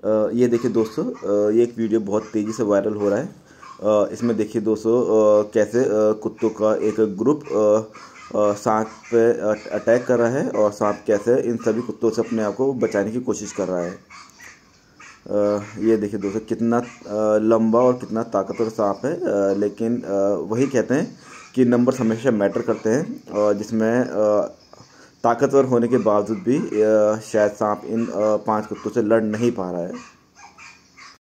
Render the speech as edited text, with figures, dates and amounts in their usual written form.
ये देखिए दोस्तों, ये एक वीडियो बहुत तेज़ी से वायरल हो रहा है। इसमें देखिए दोस्तों, कैसे कुत्तों का एक ग्रुप सांप पे अटैक कर रहा है और सांप कैसे इन सभी कुत्तों से अपने आप को बचाने की कोशिश कर रहा है। ये देखिए दोस्तों, कितना लंबा और कितना ताकतवर सांप है। लेकिन वही कहते हैं कि नंबर हमेशा मैटर करते हैं, और जिसमें ताकतवर होने के बावजूद भी शायद सांप इन 5 कुत्तों से लड़ नहीं पा रहा है।